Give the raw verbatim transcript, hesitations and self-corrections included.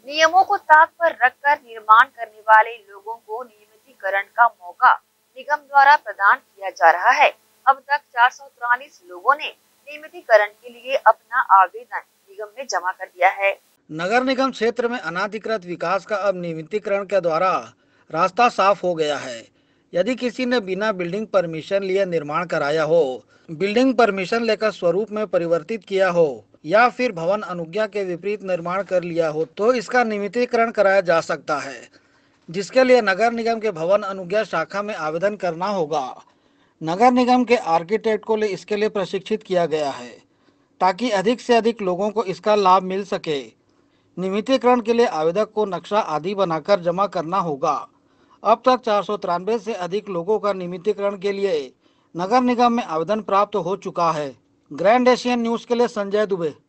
नियमों को ताक पर रखकर निर्माण करने वाले लोगों को नियमितीकरण का मौका निगम द्वारा प्रदान किया जा रहा है। अब तक चार सौ तिरालीस लोगों ने नियमितीकरण के लिए अपना आवेदन निगम में जमा कर दिया है। नगर निगम क्षेत्र में अनाधिकृत विकास का अब नियमितीकरण के द्वारा रास्ता साफ हो गया है। यदि किसी ने बिना बिल्डिंग परमिशन लिए निर्माण कराया हो, बिल्डिंग परमिशन लेकर स्वरूप में परिवर्तित किया हो या फिर भवन अनुज्ञा के विपरीत निर्माण कर लिया हो तो इसका नियमितीकरण कराया जा सकता है, जिसके लिए नगर निगम के भवन अनुज्ञा शाखा में आवेदन करना होगा। नगर निगम के आर्किटेक्ट को लिए इसके लिए प्रशिक्षित किया गया है ताकि अधिक से अधिक लोगों को इसका लाभ मिल सके। नियमितीकरण के लिए आवेदक को नक्शा आदि बनाकर जमा करना होगा। अब तक चार सौ तिरानवे से अधिक लोगों का नियमितीकरण के लिए नगर निगम में आवेदन प्राप्त हो चुका है। ग्रैंड एशियन न्यूज़ के लिए संजय दुबे।